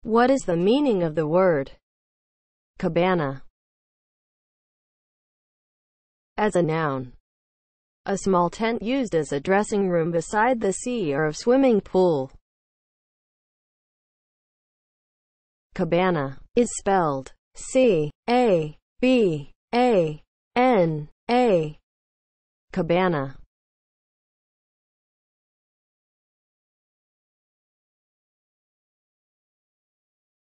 What is the meaning of the word cabana? As a noun, a small tent used as a dressing room beside the sea or a swimming pool. Cabana is spelled C-A-B-A-N-A. Cabana.